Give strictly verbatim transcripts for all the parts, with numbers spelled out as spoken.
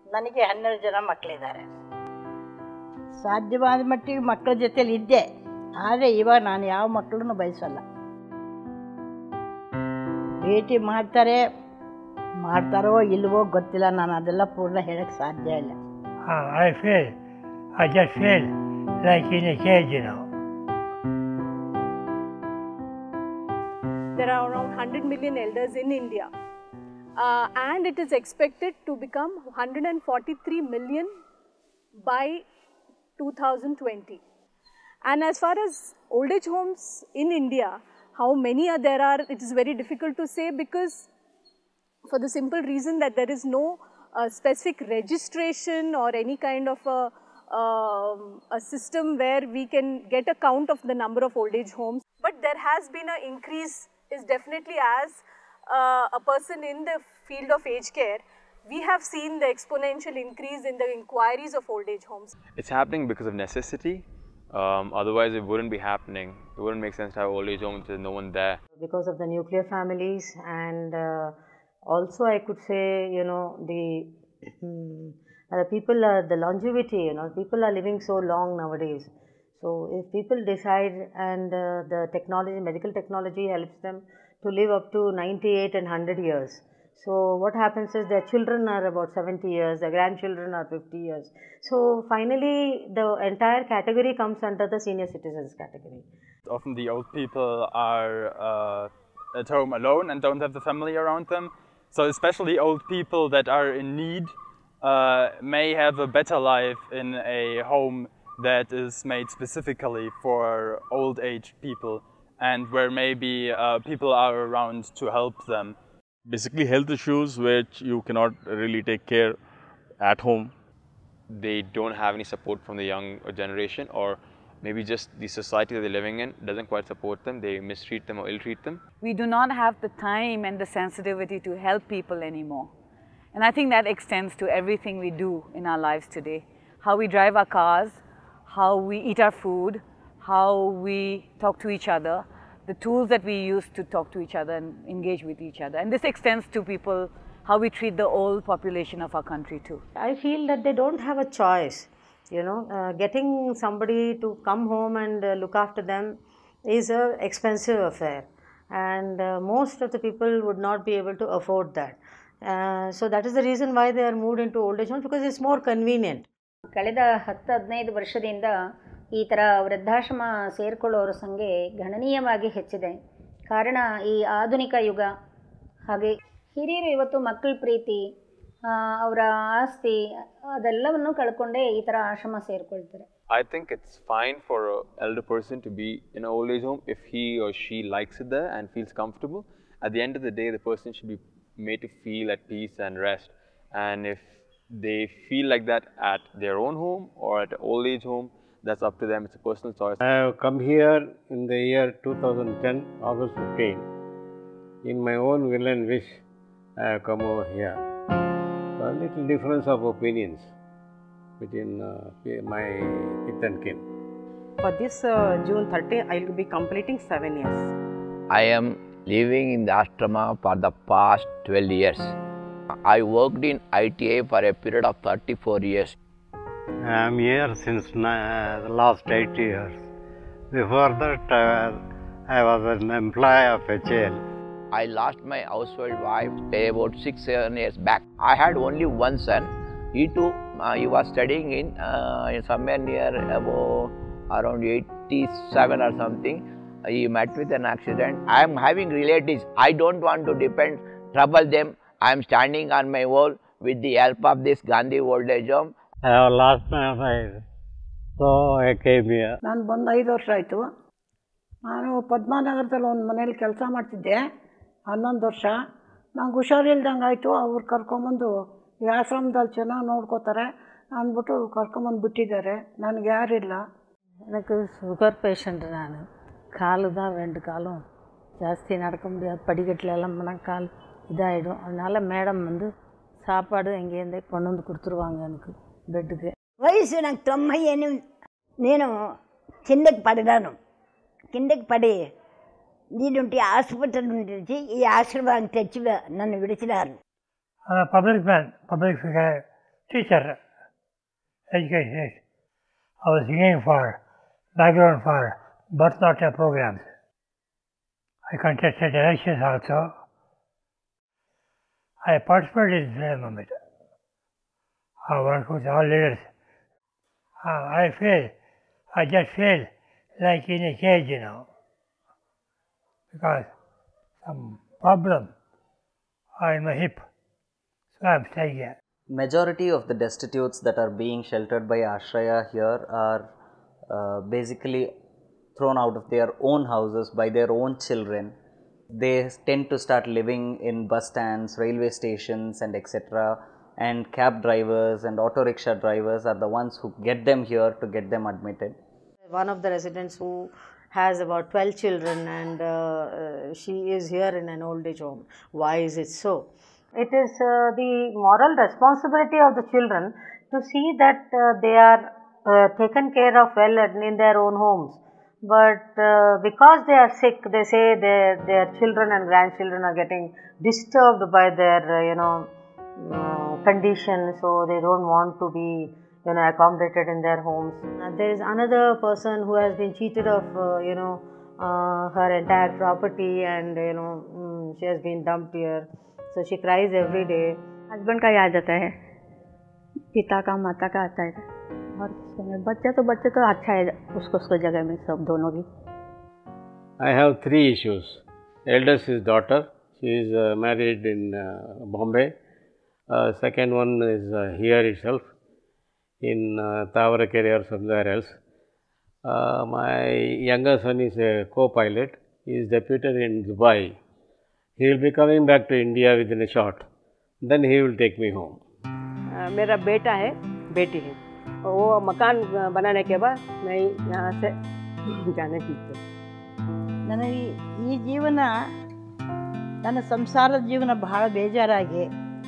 ನನಗೆ ಹನ್ನೆರಡು ಜನ ಮಕ್ಕಳಿದ್ದಾರೆ. ಸಾಧ್ಯವಾದ ಮಟ್ಟಿಗೆ ಮಕ್ಕಳ ಜೊತೆಲಿ ಇದ್ದೆ, ಆದರೆ ಇವಾಗ ನಾನು ಯಾವ ಮಕ್ಕಳನ್ನು ಬಯಸಲ್ಲ. ಭೇಟಿ ಮಾಡ್ತಾರೆ, ಮಾಡ್ತಾರೋ ಇಲ್ವೋ ಗೊತ್ತಿಲ್ಲ, ನಾನು ಅದೆಲ್ಲ ಪೂರ್ಣ ಹೇಳಕ್ಕೆ ಸಾಧ್ಯ ಇಲ್ಲ. I feel, I just feel like in a cage, you know. There are around one hundred million elders in India, uh, and it is expected to become one hundred forty-three million by two thousand twenty. And as far as old age homes in India, how many are there are, it is very difficult to say, because for the simple reason that there is no uh, specific registration or any kind of a, uh, a system where we can get a count of the number of old age homes. But there has been an increase, is definitely as uh, a person in the field of aged care, we have seen the exponential increase in the inquiries of old age homes. It's happening because of necessity. Um, otherwise, it wouldn't be happening. It wouldn't make sense to have old age homes with no one there. Because of the nuclear families, and uh, also I could say, you know, the uh, the people are the longevity. You know, people are living so long nowadays. So if people decide, and uh, the technology, medical technology helps them to live up to ninety-eight and one hundred years. So what happens is their children are about seventy years, their grandchildren are fifty years. So finally the entire category comes under the senior citizens category. Often the old people are uh, at home alone and don't have the family around them. So especially old people that are in need uh, may have a better life in a home that is made specifically for old age people, and where maybe uh, people are around to help them. Basically health issues which you cannot really take care at home. They don't have any support from the young generation, or maybe just the society that they're living in doesn't quite support them. They mistreat them or ill-treat them. We do not have the time and the sensitivity to help people anymore. And I think that extends to everything we do in our lives today. How we drive our cars, how we eat our food, how we talk to each other, the tools that we use to talk to each other and engage with each other. And this extends to people, how we treat the old population of our country too. I feel that they don't have a choice. You know, uh, getting somebody to come home and uh, look after them is an expensive affair, and uh, most of the people would not be able to afford that. Uh, so that is the reason why they are moved into old age homes, because it's more convenient. ಕಳೆದ ಹತ್ತು ಹದಿನೈದು ವರ್ಷದಿಂದ ಈ ಥರ ವೃದ್ಧಾಶ್ರಮ ಸೇರಿಕೊಳ್ಳೋರ ಸಂಖ್ಯೆ ಗಣನೀಯವಾಗಿ ಹೆಚ್ಚಿದೆ. ಕಾರಣ ಈ ಆಧುನಿಕ ಯುಗ, ಹಾಗೆ ಹಿರಿಯರು ಇವತ್ತು ಮಕ್ಕಳ ಪ್ರೀತಿ, ಅವರ ಆಸ್ತಿ ಅದೆಲ್ಲವನ್ನು ಕಳ್ಕೊಂಡೇ ಈ ಥರ ಆಶ್ರಮ ಸೇರಿಕೊಳ್ತಾರೆ. I think it's fine for an elder person to be in an old age home if he or she likes it there and feels comfortable. At the end of the day, the person should be made to feel at peace and rest. And if they feel like that at their own home or at an old age home, that's up to them. It's a personal choice. I have come here in the year two thousand ten, August fifteenth. In my own will and wish, I have come over here. A little difference of opinions between uh, my kith and kin. For this uh, June thirtieth, I will be completing seven years. I am living in the ashrama for the past twelve years. I worked in I T I for a period of thirty-four years. I am here since uh, the last eight years. Before that, uh, I was an employee of H A L. I lost my household wife about six, seven years back. I had only one son. He too, uh, he was studying in, uh, in somewhere near about around eighty-seven or something. He met with an accident. I am having relatives. I don't want to depend, trouble them. I am standing on my own with the help of this Gandhi old age home. I have lost my wife, so I came here. ನಾನು ಬಂದು ಐದು ವರ್ಷ ಆಯಿತು. ನಾನು ಪದ್ಮನಗರದಲ್ಲಿ ಒಂದು ಮನೇಲಿ ಕೆಲಸ ಮಾಡ್ತಿದ್ದೆ ಹನ್ನೊಂದು ವರ್ಷ. ನಂಗೆ ಹುಷಾರಿಲ್ದಂಗೆ ಆಯಿತು. ಅವ್ರು ಕರ್ಕೊಂಬಂದು ಈ ಆಶ್ರಮದಲ್ಲಿ ಚೆನ್ನಾಗಿ ನೋಡ್ಕೋತಾರೆ ಅಂದ್ಬಿಟ್ಟು ಕರ್ಕೊಂಬಂದು ಬಿಟ್ಟಿದ್ದಾರೆ. ನನಗೆ ಯಾರಿಲ್ಲ. எனக்கு சுகர் பேஷண்ட். நான் காலு தான் ரெண்டு காலும் ஜாஸ்தி நடக்க முடியாது. படிக்கட்டில் எல்லாம் போனால் கால் இதாகிடும். அதனால் மேடம் வந்து சாப்பாடு எங்கேருந்தே கொண்டு வந்து கொடுத்துருவாங்க எனக்கு బెడ్కి. వయసు నాకు తొంభై ఎనిమిది. నేను కిందకి పడినాను. కిందకి పడి దీనింటి హాస్పిటల్ నుంచి ఈ ఆశ్రమానికి తెచ్చి నన్ను విడిచినారు. Public man, public teacher, education. I was singing for background for Bharatanatyam programs. I contested elections also. I participated in freedom movement. I worked with all leaders. Uh, I feel, I just feel like in a cage, you know, because some problem in my hip, so I'm staying here. Majority of the destitutes that are being sheltered by Ashraya here are uh, basically thrown out of their own houses by their own children. They tend to start living in bus stands, railway stations and et cetera, and cab drivers and auto rickshaw drivers are the ones who get them here to get them admitted. One of the residents who has about twelve children, and uh, uh, she is here in an old age home. Why is it so? It is uh, the moral responsibility of the children to see that uh, they are uh, taken care of well in their own homes. But uh, because they are sick, they say their, their children and grandchildren are getting disturbed by their, uh, you know, uh, condition, so they don't want to be, you know, accommodated in their homes. Uh, there is another person who has been cheated of, uh, you know, uh, her entire property, and, you know, mm, she has been dumped here. So she cries every day. Husband का याद आता है, पिता का माता का आता है, और बच्चा तो बच्चा तो अच्छा है उसको उसको जगह में सब दोनों भी. I have three issues. Eldest is daughter. She is uh, married in uh, Bombay. Uh, second one is uh, here itself in uh, Tavarakere or somewhere else. Uh, my younger son is a co-pilot. He is deputed in Dubai. He will be coming back to India within a short. Then he will take me home. uh, मेरा बेटा है, बेटी है. वो मकान बनाने के बाद मैं यहाँ से जाने की इच्छा. ನನಗೆ ಈ ಜೀವನ ನನ್ನ ಸಂಸಾರದ ಜೀವನ ಬಹಳ ಬೇಜಾರಾಗಿ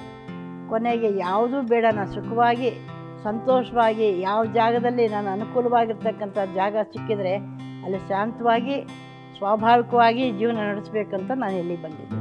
ಕೊನೆಗೆ ಯಾವುದೂ ಬೇಡ, ನಾನು ಸುಖವಾಗಿ ಸಂತೋಷವಾಗಿ ಯಾವ ಜಾಗದಲ್ಲಿ ನಾನು ಅನುಕೂಲವಾಗಿರ್ತಕ್ಕಂಥ ಜಾಗ ಸಿಕ್ಕಿದರೆ ಅಲ್ಲಿ ಶಾಂತವಾಗಿ ಸ್ವಾಭಾವಿಕವಾಗಿ ಜೀವನ ನಡೆಸಬೇಕಂತ ನಾನು ಇಲ್ಲಿಗೆ ಬಂದಿದ್ದೀನಿ.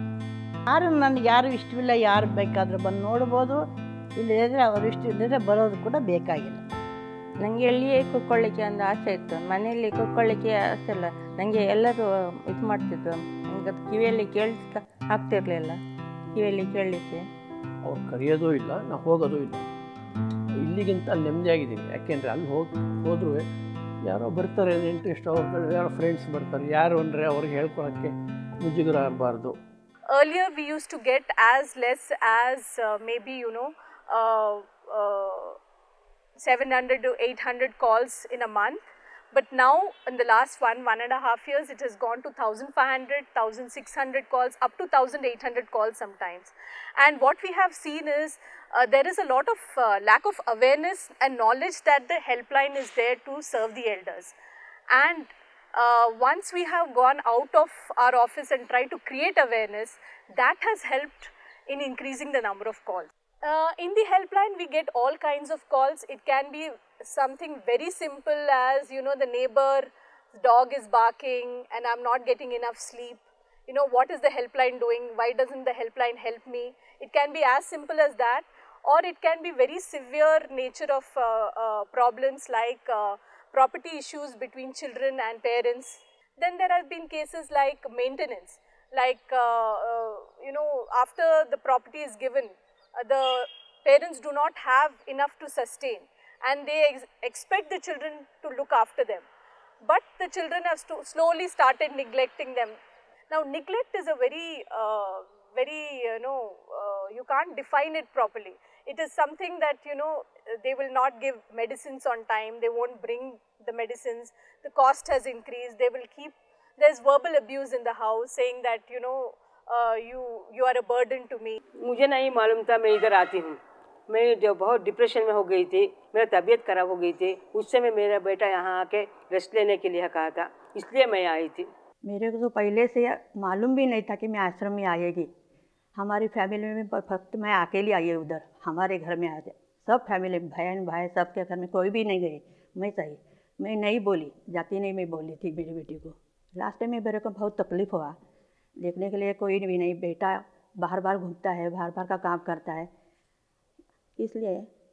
ಯಾರು ನನಗೆ ಯಾರು ಇಷ್ಟವಿಲ್ಲ, ಯಾರು ಬೇಕಾದರೂ ಬಂದು ನೋಡ್ಬೋದು, ಇಲ್ಲದಿದ್ದರೆ ಅವರು ಇಷ್ಟ ಇಲ್ಲದಿದ್ದರೆ ಬರೋದು ಕೂಡ ಬೇಕಾಗಿಲ್ಲ. ನನಗೆ ಎಲ್ಲಿಯೇ ಕೂತ್ಕೊಳ್ಳಿಕ್ಕೆ ಒಂದು ಆಸೆ ಇತ್ತು. ಮನೆಯಲ್ಲಿ ಕೂತ್ಕೊಳ್ಳಿಕ್ಕೆ ಆಸೆ ಇಲ್ಲ. ನನಗೆ ಎಲ್ಲರೂ ಇದು ಮಾಡ್ತಿದ್ರು, ನನಗೆ ಅದು ಕಿವಿಯಲ್ಲಿ ಕೇಳಿಸ್ತಾ ಆಗ್ತಿರಲಿಲ್ಲ, ಕಿವಿಯಲ್ಲಿ ಕೇಳಲಿಕ್ಕೆ. ಅವ್ರು ಕರೆಯೋದು ಇಲ್ಲ, ನಾವು ಹೋಗೋದು ಇಲ್ಲ. ಇಲ್ಲಿಗಿಂತ ಅಲ್ಲಿ ನೆಮ್ಮದಿಯಾಗಿದ್ದೀನಿ. ಯಾಕೆಂದರೆ ಅಲ್ಲಿ ಹೋಗಿ ಹೋದರೂ ಯಾರೋ ಬರ್ತಾರೆ, ಇಂಟ್ರೆಸ್ಟ್ ಅವ್ರ ಯಾರೋ ಫ್ರೆಂಡ್ಸ್ ಬರ್ತಾರೆ, ಯಾರು ಅಂದರೆ ಅವ್ರಿಗೆ ಹೇಳ್ಕೊಳಕ್ಕೆ ಮುಜುಗರ ಆಗಬಾರ್ದು. Earlier we used to get as less as uh, maybe you know uh, uh, seven hundred to eight hundred calls in a month, but now in the last one one and a half years it has gone to one thousand five hundred, one thousand six hundred calls, up to one thousand eight hundred calls sometimes. And what we have seen is uh, there is a lot of uh, lack of awareness and knowledge that the helpline is there to serve the elders. And uh, once we have gone out of our office and tried to create awareness, that has helped in increasing the number of calls. Uh, in the helpline we get all kinds of calls. It can be something very simple as, you know, the neighbor's dog is barking and I'm not getting enough sleep. You know, what is the helpline doing? Why doesn't the helpline help me? It can be as simple as that, or it can be very severe nature of uh, uh, problems like uh, property issues between children and parents. Then there have been cases like maintenance, like uh, uh, you know, after the property is given, uh, the parents do not have enough to sustain, and they ex expect the children to look after them, but the children have slowly started neglecting them. Now neglect is a very uh, very you know uh, you can't define it properly. It is something that, you know, they will not give medicines on time, they won't bring the medicines, the cost has increased, they will keep, there is verbal abuse in the house saying that, you know, uh, you you are a burden to me. मुझे नहीं मालूम था मैं इधर आती हूँ. मैं जो बहुत डिप्रेशन में हो गई थी, मेरा तबीयत खराब हो गई थी, उस समय मेरा बेटा यहाँ आके रेस्ट लेने के लिए कहा था, इसलिए मैं आई थी. मेरे को तो पहले से मालूम भी नहीं था कि मैं आश्रम में आएगी. हमारी फैमिली में फक्त मैं अकेली आई है उधर, हमारे घर में आते सब फैमिली बहन भाई सबके घर में कोई भी नहीं गई. मैं सही मैं नहीं बोली, जाती नहीं मैं बोली थी मेरी बेटी को. लास्ट में मेरे को बहुत तकलीफ़ हुआ, देखने के लिए कोई भी नहीं, बेटा बाहर बाहर घूमता है, बाहर बाहर का काम करता है, इसलिए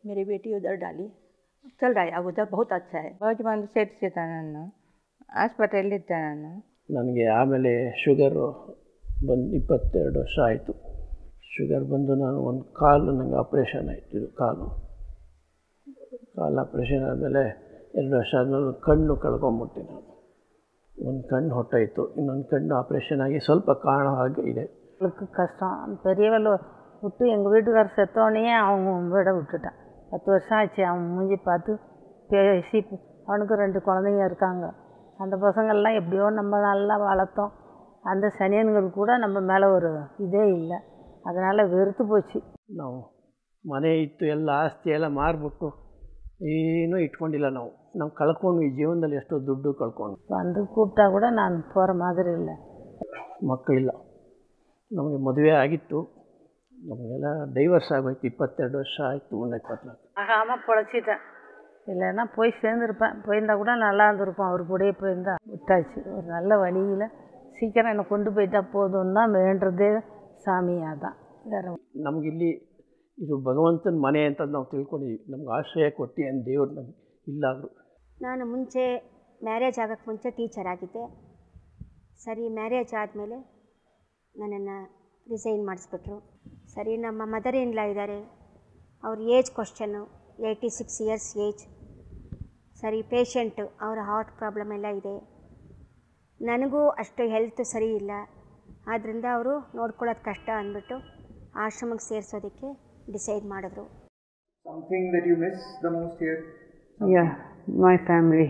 मेरी बेटी उधर डाली, चल रहा है अब उधर बहुत अच्छा है. बहुत ಬಂದು ಸೇರಿಸಿದ ನಾನು ಆಸ್ಪತ್ರೆಯಲ್ಲಿದ್ದೆ ನಾನು. ನನಗೆ ಆಮೇಲೆ ಶುಗರು ಬಂದು ಇಪ್ಪತ್ತೆರಡು ವರ್ಷ ಆಯಿತು. ಶುಗರ್ ಬಂದು ನಾನು ಒಂದು ಕಾಲು ನನಗೆ ಆಪ್ರೇಷನ್ ಆಯಿತು. ಇದು ಕಾಲು ಕಾಲು ಆಪ್ರೇಷನ್ ಆದಮೇಲೆ ಎರಡು ವರ್ಷ ಆದಮೇಲೆ ಒಂದು ಕಣ್ಣು ಕಳ್ಕೊಂಬಿಟ್ಟೆ ನಾನು. ಒಂದು ಕಣ್ಣು ಹೊಟ್ಟಾಯಿತು, ಇನ್ನೊಂದು கண்ணு ஆப்ரேஷன் ஆகி ಸ್ವಲ್ಪ காண ஆகி ಇದೆ. அவளுக்கு கஷ்டம். பெரியவள் விட்டு எங்கள் வீட்டுக்காரர் செத்தோடனே அவன் விட விட்டுட்டான். பத்து வருஷம் ஆச்சு. அவன் மூஞ்சி பார்த்து பேசி அவனுக்கு ரெண்டு குழந்தைங்க இருக்காங்க. அந்த பசங்கள்லாம் எப்படியோ நம்ம நல்லா வளர்த்தோம். அந்த சனியன்கள் கூட நம்ம மேலே ஒரு இதே இல்லை. அதனால் வெறுத்து போச்சு. ನಾವು ಮನೆ ಇತ್ತು, ಎಲ್ಲ ಆಸ್ತಿ ಎಲ್ಲ ಮಾರಿಬಿಟ್ಟು ಏನೂ ಇಟ್ಕೊಂಡಿಲ್ಲ. ನಾವು ನಾವು ಕಳ್ಕೊಂಡು ಈ ಜೀವನದಲ್ಲಿ ಎಷ್ಟೋ ದುಡ್ಡು ಕಳ್ಕೊಂಡು. வந்து கூப்பிட்டா கூட நான் போகிற மாதிரி இல்லை. ಮಕ್ಕಳಿಲ್ಲ. ನಮಗೆ ಮದುವೆ ಆಗಿತ್ತು, ನಮಗೆಲ್ಲ ಡೈವರ್ಸ್ ಆಗೋಯ್ತು. ಇಪ್ಪತ್ತೆರಡು ವರ್ಷ ಆಯಿತು, ಮುನ್ನ ಇಪ್ಪತ್ನಾಲ್ಕು. ஆகாமல் பொழைச்சிட்டேன். இல்லைன்னா போய் சேர்ந்துருப்பேன். போயிருந்தா கூட நல்லா இருந்திருப்போம். அவர் கூடயே போயிருந்தா விட்டாச்சு. ஒரு நல்ல வழியில் சீக்கிரம் என்னை கொண்டு போயிட்டா போதும் தான் வேண்டுறதே சாமியாக தான். வேறு ನಮಗಿಲ್ಲಿ ಇದು ಭಗವಂತನ ಮನೆ ಅಂತ ನಾವು ತಿಳ್ಕೊಂಡಿದ್ವಿ. ನಮ್ಗೆ ಆಶ್ರಯ ಕೊಟ್ಟು ಏನು ದೇವ್ರು ನಮ್ಗೆ ಇಲ್ಲಾದರು. ನಾನು ಮುಂಚೆ ಮ್ಯಾರೇಜ್ ಆಗೋಕ್ಕೆ ಮುಂಚೆ ಟೀಚರ್ ಆಗಿದ್ದೆ. ಸರಿ ಮ್ಯಾರೇಜ್ ಆದಮೇಲೆ ನನ್ನನ್ನು ರಿಸೈನ್ ಮಾಡಿಸ್ಬಿಟ್ರು. ಸರಿ ನಮ್ಮ ಮದರ್ ಇನ್ ಲಾ ಇದ್ದಾರೆ, ಅವ್ರ age question, eighty six years age. ಸರಿ ಪೇಷಂಟು, ಅವರ ಹಾರ್ಟ್ ಪ್ರಾಬ್ಲಮ್ ಎಲ್ಲ ಇದೆ. ನನಗೂ ಅಷ್ಟು ಹೆಲ್ತ್ ಸರಿ ಇಲ್ಲ. ಆದ್ದರಿಂದ ಅವರು ನೋಡ್ಕೊಳ್ಳೋದು ಕಷ್ಟ ಅಂದ್ಬಿಟ್ಟು ಆಶ್ರಮಕ್ಕೆ ಸೇರಿಸೋದಕ್ಕೆ ಡಿಸೈಡ್ ಮಾಡಿದ್ರು. Something that you miss the most here? Something? Yeah, my family.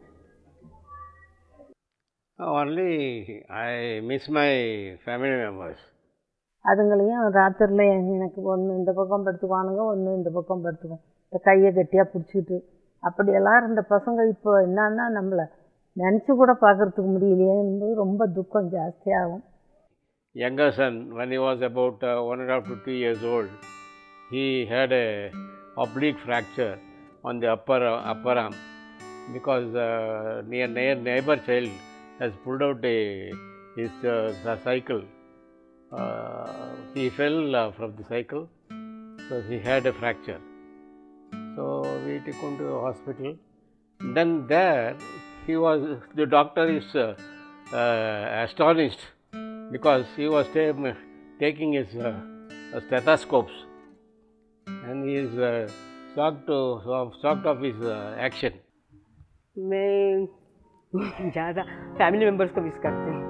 Only I miss my family members. அதுங்களையும் ராத்திரியில் எனக்கு ஒன்று இந்த பக்கம் படுத்துக்குவானுங்க, ஒன்று இந்த பக்கம் படுத்துக்கும். இந்த கையை கட்டியாக பிடிச்சிக்கிட்டு அப்படியெல்லாம் இருந்த பசங்க இப்போ என்னன்னா நம்மளை நினச்சி கூட பார்க்குறதுக்கு முடியலையேன்னு ரொம்ப துக்கம் ஜாஸ்தியாகும். Younger son, when he was about uh, one and a half to two years old, he had a oblique fracture on the upper uh, upper arm because uh, near near neighbor child has pulled out a his uh, cycle. Uh, he fell uh, from the cycle, so he had a fracture. So we took him to the hospital. Then there he was. The doctor is uh, uh, astonished because he was taking his uh, stethoscopes and he is uh, shocked to shocked of his uh, action. मैं ज़्यादा family members को miss करते हैं.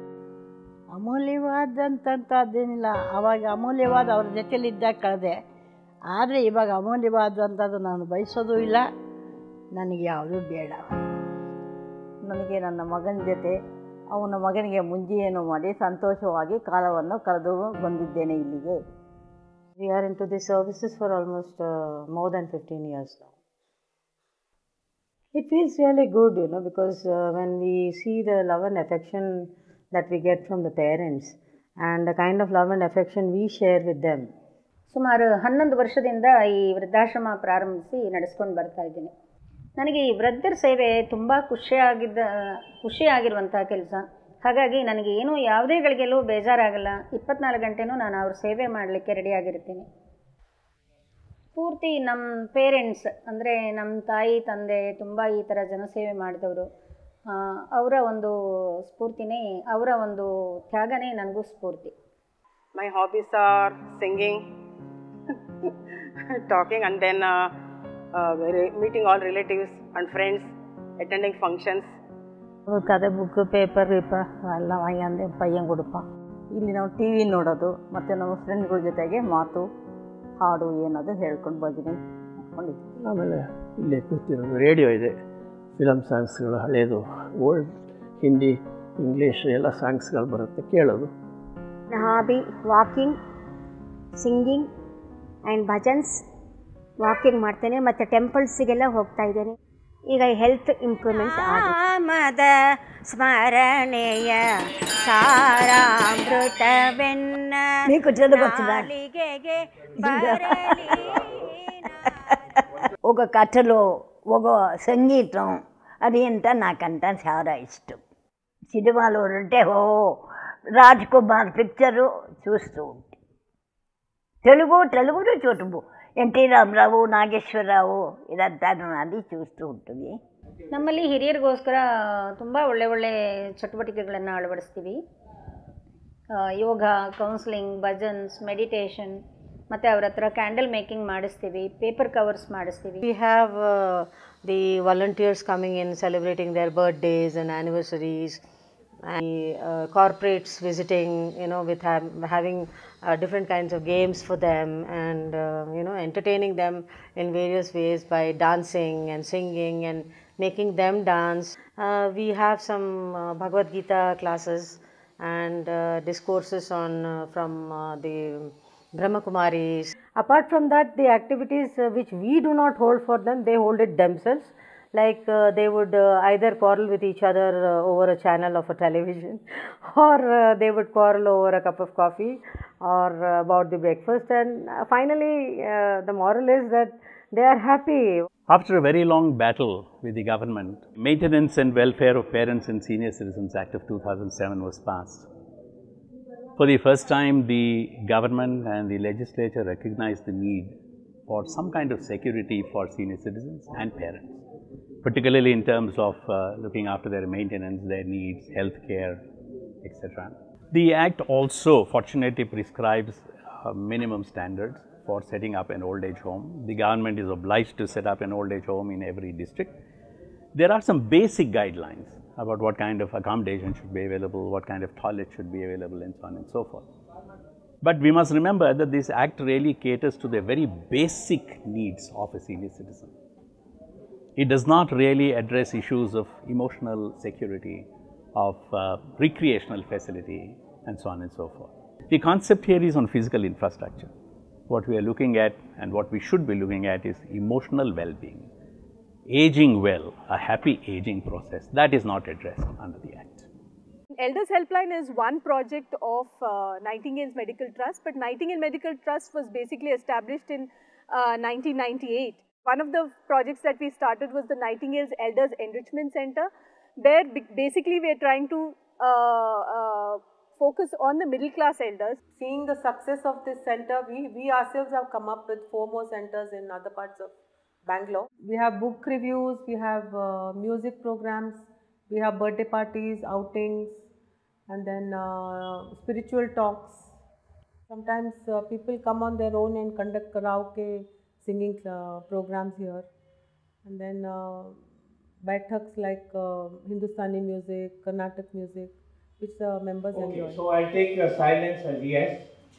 ಅಮೂಲ್ಯವಾದಂಥದ್ದೇನಿಲ್ಲ. ಆವಾಗ ಅಮೂಲ್ಯವಾದ ಅವ್ರ ಜೊತೆಲಿದ್ದಾಗ ಕಳೆದೆ. ಆದರೆ ಇವಾಗ ಅಮೂಲ್ಯವಾದಂಥದ್ದು ನಾನು ಬಯಸೋದು ಇಲ್ಲ, ನನಗೆ ಯಾವುದೂ ಬೇಡ. ನನಗೆ ನನ್ನ ಮಗನ ಜೊತೆ ಅವನ ಮಗನಿಗೆ ಮುಂಜೆಯನ್ನು ಮಾಡಿ ಸಂತೋಷವಾಗಿ ಕಾಲವನ್ನು ಕಳೆದು ಬಂದಿದ್ದೇನೆ ಇಲ್ಲಿಗೆ. We are into the services for almost uh, more than fifteen years now. It feels really good, you know, because uh, when we see the love and affection that we get from the parents and the kind of love and affection we share with them. ಸುಮಾರು ಹನ್ನೊಂದು ವರ್ಷದಿಂದ ಈ ವೃದ್ಧಾಶ್ರಮ ಪ್ರಾರಂಭಿಸಿ ನಡೆಸ್ಕೊಂಡು ಬರ್ತಾ ಇದ್ದೀನಿ. ನನಗೆ ಈ ವೃದ್ಧರ ಸೇವೆ ತುಂಬ ಖುಷಿಯಾಗಿದ್ದ ಖುಷಿಯಾಗಿರುವಂಥ ಕೆಲಸ. ಹಾಗಾಗಿ ನನಗೆ ಏನೂ ಯಾವುದೇ ಗಳಿಗೆಲ್ಲೂ ಬೇಜಾರಾಗಲ್ಲ. ಇಪ್ಪತ್ನಾಲ್ಕು ಗಂಟೆನೂ ನಾನು ಅವ್ರ ಸೇವೆ ಮಾಡಲಿಕ್ಕೆ ರೆಡಿಯಾಗಿರ್ತೀನಿ. ಪೂರ್ತಿ ನಮ್ಮ ಪೇರೆಂಟ್ಸ್ ಅಂದರೆ ನಮ್ಮ ತಾಯಿ ತಂದೆ ತುಂಬ ಈ ಥರ ಜನಸೇವೆ ಮಾಡಿದವರು. ಅವರ ಒಂದು ಸ್ಫೂರ್ತಿನೇ, ಅವರ ಒಂದು ತ್ಯಾಗನೇ ನನಗೂ ಸ್ಫೂರ್ತಿ. My hobbies are singing, talking, and then uh, uh, meeting all relatives and friends, attending functions. ಕತೆ ಬುಕ್ಕು ಪೇಪರ್ ಗೀಪರ್ ಎಲ್ಲ ವಾಂಗ್ಯಂದು ಪಯ್ಯಂಗೆ ಕೊಡ್ಪಾನ್. ಇಲ್ಲಿ ನಾವು ಟಿ ವಿ ನೋಡೋದು ಮತ್ತು ನಮ್ಮ ಫ್ರೆಂಡ್ಗಳ ಜೊತೆಗೆ ಮಾತು ಹಾಡು ಏನದು ಹೇಳ್ಕೊಂಡು ಭಜನೆ ಮಾಡ್ಕೊಂಡಿದ್ವಿ. ಆಮೇಲೆ ಇಲ್ಲೇ ಕೂತಿರೋದು ರೇಡಿಯೋ ಇದೆ, ಫಿಲಮ್ ಸಾಂಗ್ಸ್ಗಳು ಹಳೇದು, ಓಲ್ಡ್ ಹಿಂದಿ ಇಂಗ್ಲೀಷ್ ಎಲ್ಲ ಸಾಂಗ್ಸ್ಗಳು ಬರುತ್ತೆ, ಕೇಳೋದು. Hobby walking, singing and bhajans. Walking ಮಾಡ್ತೇನೆ ಮತ್ತು ಟೆಂಪಲ್ಸಿಗೆಲ್ಲ ಹೋಗ್ತಾ ಇದ್ದೇನೆ. ಈಗ ಹೆಲ್ತ್ ಇಂಪ್ರೂವ್ಮೆಂಟ್ ಆಮದ ಸ್ಮರಣೆಯ ಸಾರಾಮೃತವೆನ್ನ నాలిగెಗೆ బరలి ఒక కథలో ఒక సంగీతం అది అంట నాకంట చాలా ఇష్టం. సినిమాలో ఉంటే ఓ రాజ్ కుమార్ పిక్చరు చూస్తూ ఉంటే తెలుగు తెలుగులో చూడము ఎన్టీ రామారావు, నాగేశ్వరరావు ఇదంతా అది చూస్తూ ఉంటుంది. ನಮ್ಮಲ್ಲಿ ಹಿರಿಯರಿಗೋಸ್ಕರ ತುಂಬ ಒಳ್ಳೆ ಒಳ್ಳೆ ಚಟುವಟಿಕೆಗಳನ್ನು ಅಳವಡಿಸ್ತೀವಿ. ಯೋಗ, ಕೌನ್ಸಿಲಿಂಗ್, ಭಜನ್ಸ್, ಮೆಡಿಟೇಷನ್, ಮತ್ತು ಅವ್ರ ಹತ್ರ ಕ್ಯಾಂಡಲ್ ಮೇಕಿಂಗ್ ಮಾಡಿಸ್ತೀವಿ, ಪೇಪರ್ ಕವರ್ಸ್ ಮಾಡಿಸ್ತೀವಿ. We have uh, the volunteers coming in celebrating their birthdays and anniversaries, and uh, corporates visiting, you know, with ha having uh, different kinds of games for them, and uh, you know, entertaining them in various ways by dancing and singing and making them dance. Uh, we have some uh, Bhagavad Gita classes and uh, discourses on uh, from uh, the Brahma Kumaris. Apart from that, the activities uh, which we do not hold for them, they hold it themselves. Like uh, they would uh, either quarrel with each other uh, over a channel of a television, or uh, they would quarrel over a cup of coffee, or uh, about the breakfast. And uh, finally, uh, the moral is that they are happy. After a very long battle with the government, Maintenance and Welfare of Parents and Senior Citizens Act of two thousand seven was passed. For the first time, the government and the legislature recognized the need for some kind of security for senior citizens and parents, particularly in terms of uh, looking after their maintenance, their needs, health care, et cetera. The Act also fortunately prescribes uh, minimum standards for setting up an old age home. The government is obliged to set up an old age home in every district. There are some basic guidelines about what kind of accommodation should be available, what kind of toilet should be available, and so on and so forth. But we must remember that this Act really caters to the very basic needs of a senior citizen. It does not really address issues of emotional security, of uh, recreational facility, and so on and so forth. The concept here is on physical infrastructure. What we are looking at and what we should be looking at is emotional well-being. Aging well, a happy aging process, that is not addressed under the Act. Elders Helpline is one project of uh, Nightingale's Medical Trust, but Nightingale Medical Trust was basically established in uh, nineteen ninety-eight. One of the projects that we started was the Nightingale's Elders Enrichment Center, where basically we are trying to uh, uh, focus on the middle class elders. Seeing the success of this center, we, we ourselves have come up with four more centers in other parts of Bangalore. We have book reviews, we have uh, music programs, we have birthday parties, outings, and then uh, spiritual talks. Sometimes uh, people come on their own and conduct karaoke singing uh, programs here. And then uh, baithaks like uh, Hindustani music, Carnatic music, which the members okay, enjoy. So I'll take uh, silence as yes.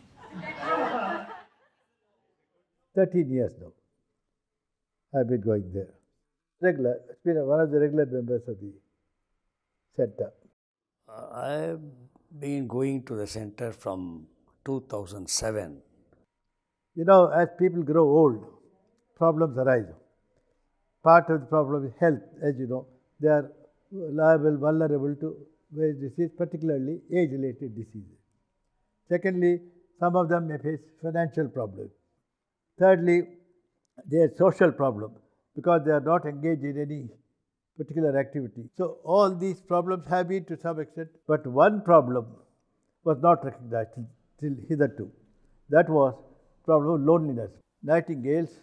thirteen years now. I've been going there. Regular, it's been one of the regular members of the center. Uh, I've been going to the center from two thousand seven. You know, as people grow old, problems arise. Part of the problem is health, as you know. They are liable, vulnerable to various diseases, particularly age-related diseases. Secondly, some of them may face financial problems. Thirdly, their social problems, because they are not engaged in any particular activity. So all these problems have been to some extent, but one problem was not recognized till hitherto. That was problem of loneliness. Nightingale's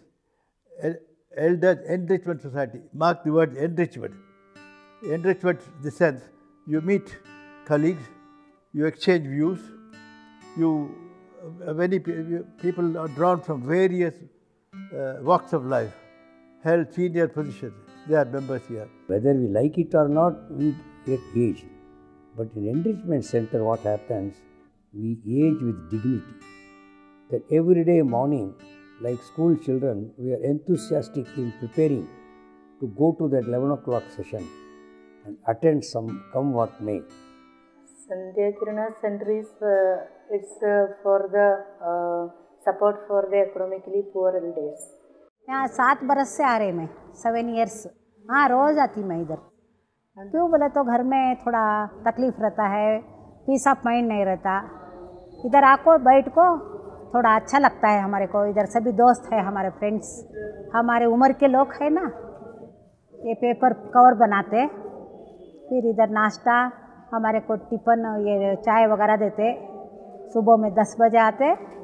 Elders Enrichment Society, mark the word enrichment. Enrichment in the sense you meet colleagues, you exchange views, you uh, many people are drawn from various uh, walks of life, held senior positions. They are members here. Whether we like it or not, we get aged. But in enrichment center, what happens? We age with dignity. That every day morning, like school children, we are enthusiastic in preparing to go to that eleven o'clock session and attend some, come what may. Sandhya Kirana Center is uh, it's uh, for the uh, support for the economically poor elders. यहाँ सात बरस से आ रहे मैं seven years हाँ रोज़ आती मैं इधर क्यों बोले तो घर में थोड़ा तकलीफ़ रहता है पीस ऑफ माइंड नहीं रहता इधर आको बैठ को थोड़ा अच्छा लगता है हमारे को इधर सभी दोस्त है हमारे फ्रेंड्स हमारे उम्र के लोग हैं ना ये पेपर कवर बनाते फिर इधर नाश्ता हमारे को टिफ़िन ये चाय वगैरह देते सुबह में दस बजे आते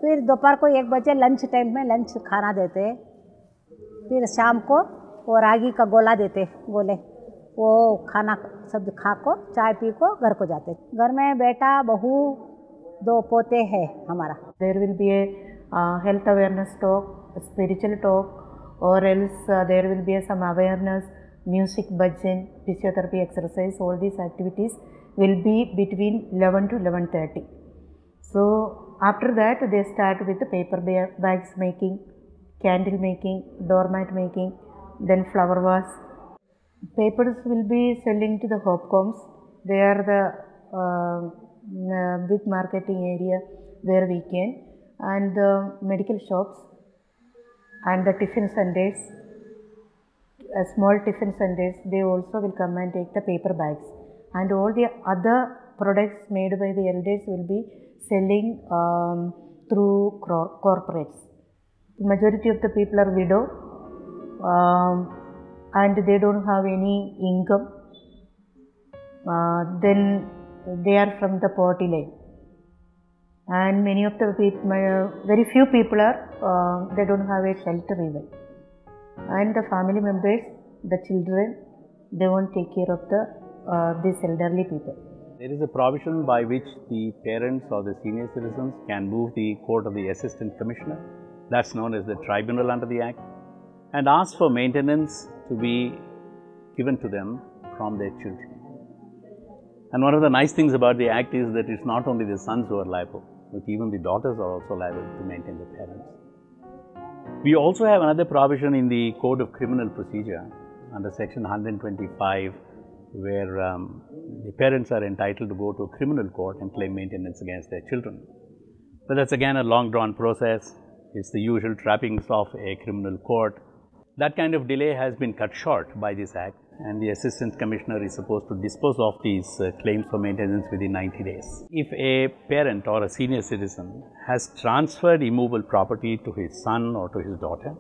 फिर दोपहर को एक बजे लंच टाइम में लंच खाना देते, फिर शाम को वो रागी का गोला देते, गोले वो खाना सब खा को चाय पी को घर को जाते। घर में बेटा बहू दो पोते हैं हमारा। There will be a uh, health awareness talk, a spiritual talk, or else uh, there will be a, some awareness, music, bhajan, physiotherapy exercise. All these activities will be between eleven to eleven thirty. So after that they start with the paper bags making, candle making, doormat making, then flower vase. Papers will be selling to the hopcoms. They are the uh, uh, big marketing area where we can, and the medical shops and the tiffin centers, uh, small tiffin centers, they also will come and take the paper bags, and all the other products made by the elders will be selling um, through corporates. The majority of the people are widow um, and they don't have any income. Uh, then they are from the poverty line, and many of the people, uh, very few people are, uh, they don't have a shelter even, and the family members, the children, they won't take care of the uh, these elderly people. There is a provision by which the parents or the senior citizens can move the court of the assistant commissioner, that's known as the tribunal under the Act, and ask for maintenance to be given to them from their children. And one of the nice things about the Act is that it's not only the sons who are liable, but even the daughters are also liable to maintain the parents. We also have another provision in the Code of Criminal Procedure under section one hundred twenty-five, where um, the parents are entitled to go to a criminal court and claim maintenance against their children. But that's again a long drawn process. It's the usual trappings of a criminal court. That kind of delay has been cut short by this Act, and the Assistant Commissioner is supposed to dispose of these uh, claims for maintenance within ninety days. If a parent or a senior citizen has transferred immovable property to his son or to his daughter,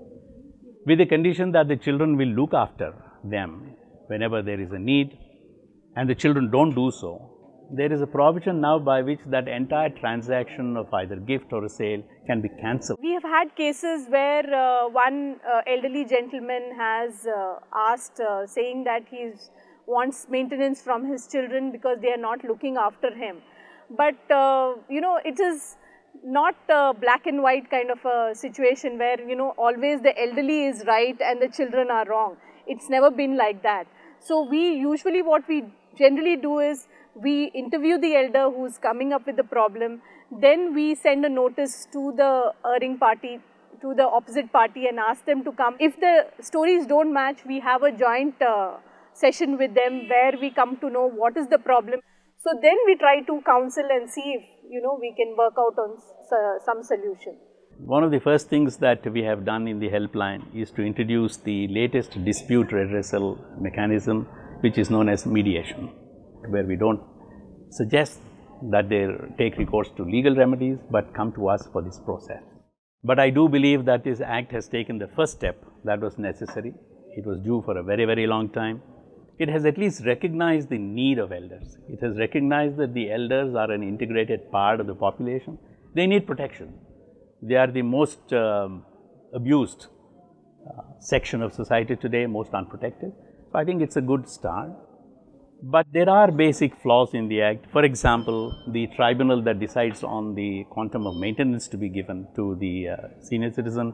with the condition that the children will look after them whenever there is a need, and the children don't do so, there is a provision now by which that entire transaction of either gift or a sale can be cancelled. We have had cases where uh, one uh, elderly gentleman has uh, asked, uh, saying that he wants maintenance from his children because they are not looking after him. But uh, you know, it is not a black and white kind of a situation where, you know, always the elderly is right and the children are wrong. It's never been like that. So we usually, what we generally do is, we interview the elder who's coming up with the problem, then we send a notice to the erring party, to the opposite party, and ask them to come. If the stories don't match, we have a joint uh, session with them where we come to know what is the problem. So then we try to counsel and see if, you know, we can work out on uh, some solution. One of the first things that we have done in the helpline is to introduce the latest dispute redressal mechanism, which is known as mediation, where we don't suggest that they take recourse to legal remedies, but come to us for this process. But I do believe that this Act has taken the first step that was necessary. It was due for a very, very long time. It has at least recognized the need of elders. It has recognized that the elders are an integrated part of the population. They need protection. They are the most um, abused uh, section of society today, most unprotected. So I think it's a good start. But there are basic flaws in the Act. For example, the tribunal that decides on the quantum of maintenance to be given to the uh, senior citizen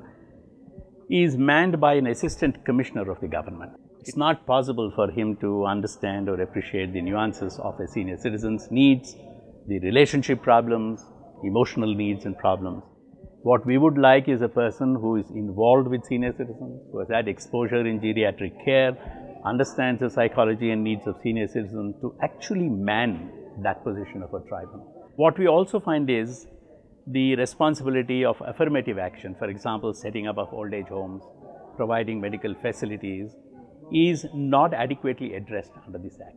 is manned by an assistant commissioner of the government. It's not possible for him to understand or appreciate the nuances of a senior citizen's needs, the relationship problems, emotional needs and problems. What we would like is a person who is involved with senior citizens, who has had exposure in geriatric care, understands the psychology and needs of senior citizens to actually man that position of a tribunal. What we also find is the responsibility of affirmative action, for example, setting up of old age homes, providing medical facilities, is not adequately addressed under this Act.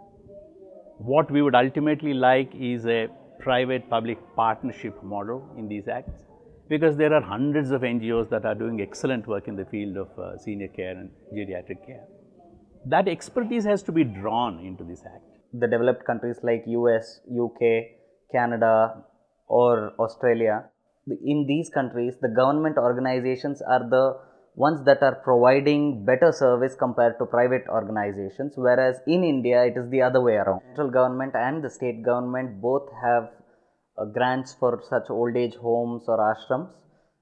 What we would ultimately like is a private-public partnership model in these Acts, because there are hundreds of N G Os that are doing excellent work in the field of uh, senior care and geriatric care. That expertise has to be drawn into this Act. The developed countries like U S, U K, Canada or Australia, in these countries, the government organizations are the ones that are providing better service compared to private organizations, whereas in India it is the other way around. Central government and the state government both have uh, grants for such old age homes or ashrams,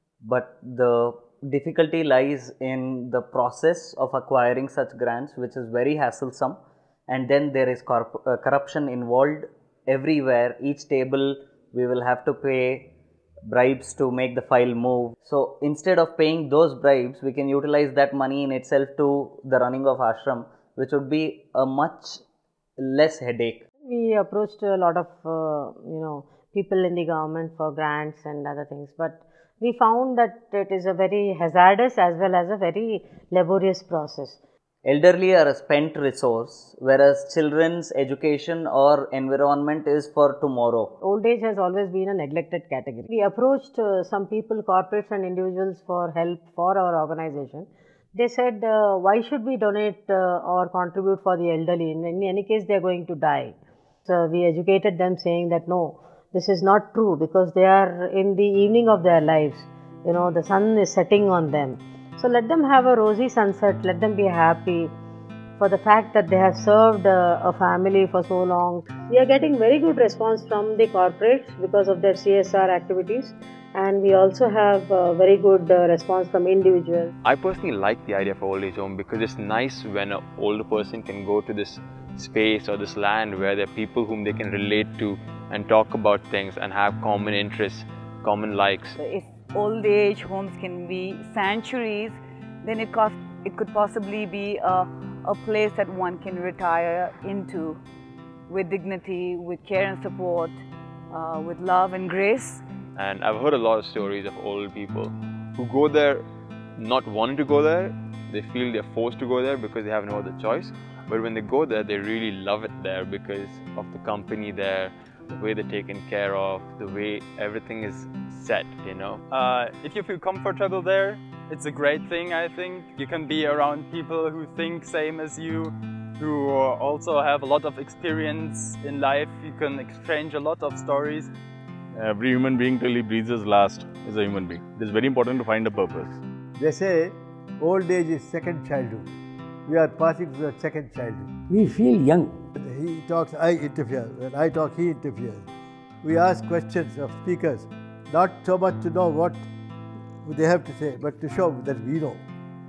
but the difficulty lies in the process of acquiring such grants, which is very hassle-some, and then there is corp uh, corruption involved everywhere. Each table we will have to pay bribes to make the file move. So instead of paying those bribes, we can utilize that money in itself to the running of ashram, which would be a much less headache. We approached a lot of uh, you know people in the government for grants and other things, but we found that it is a very hazardous as well as a very laborious process. Elderly are a spent resource, whereas children's education or environment is for tomorrow. Old age has always been a neglected category. We approached uh, some people, corporates and individuals for help for our organization. They said, uh, why should we donate uh, or contribute for the elderly? In, in any case, they are going to die. So we educated them saying that no, this is not true, because they are in the evening of their lives. You know, the sun is setting on them. So let them have a rosy sunset, let them be happy for the fact that they have served uh, a family for so long. We are getting very good response from the corporates because of their C S R activities, and we also have uh, very good uh, response from individuals. I personally like the idea of old age home because it's nice when an older person can go to this space or this land where there are people whom they can relate to and talk about things and have common interests, common likes. If old age homes can be sanctuaries, then it, cost, it could possibly be a, a place that one can retire into with dignity, with care and support, uh, with love and grace. And I've heard a lot of stories of old people who go there not wanting to go there. They feel they're forced to go there because they have no other choice. But when they go there, they really love it there because of the company there, the way they're taken care of, the way everything is set, you know. Uh, if you feel comfortable there, it's a great thing, I think. You can be around people who think same as you, who also have a lot of experience in life. You can exchange a lot of stories. Every human being till he breathes his last is a human being. It is very important to find a purpose. They say old age is second childhood. We are passing through the second childhood. We feel young. He talks, I interfere. When I talk, he interferes. We ask questions of speakers, not so much to know what they have to say, but to show that we know.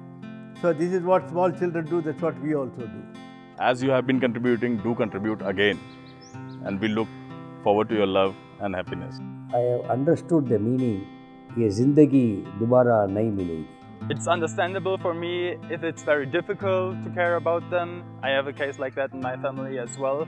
So this is what small children do, that's what we also do. As you have been contributing, do contribute again. And we look forward to your love and happiness. I have understood the meaning, ye zindagi dobara nahi milegi. It's understandable for me if it's very difficult to care about them. I have a case like that in my family as well.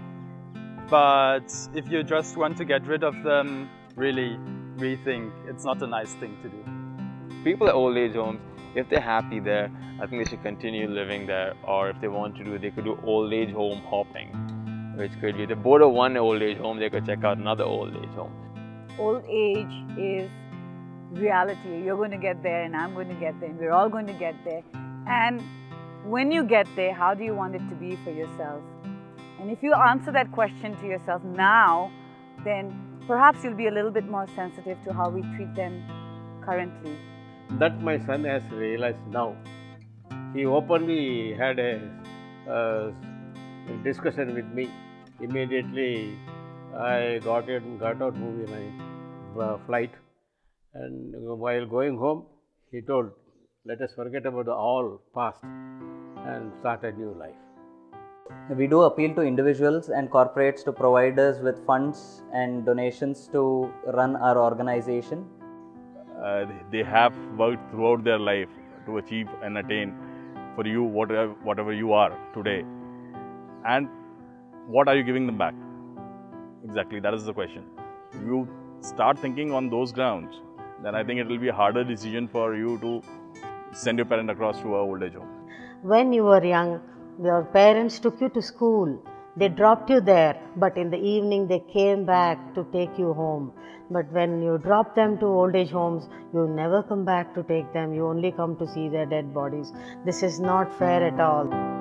But if you just want to get rid of them, really rethink. It's not a nice thing to do. People at old age homes, if they're happy there, I think they should continue living there. Or if they want to do, they could do old age home hopping, which could be, if they board one old age home, they could check out another old age home. Old age is reality. You're going to get there and I'm going to get there and we're all going to get there. And when you get there, how do you want it to be for yourself? And if you answer that question to yourself now, then perhaps you'll be a little bit more sensitive to how we treat them currently. That my son has realized now. He openly had a uh, discussion with me. Immediately I got it, got out movie my uh, flight. And while going home, he told, let us forget about the all past and start a new life. We do appeal to individuals and corporates to provide us with funds and donations to run our organization. Uh, they have worked throughout their life to achieve and attain for you whatever, whatever you are today. And what are you giving them back? Exactly, that is the question. You start thinking on those grounds, then I think it will be a harder decision for you to send your parent across to a old age home. When you were young, your parents took you to school. They dropped you there, but in the evening they came back to take you home. But when you drop them to old age homes, you never come back to take them. You only come to see their dead bodies. This is not fair at all.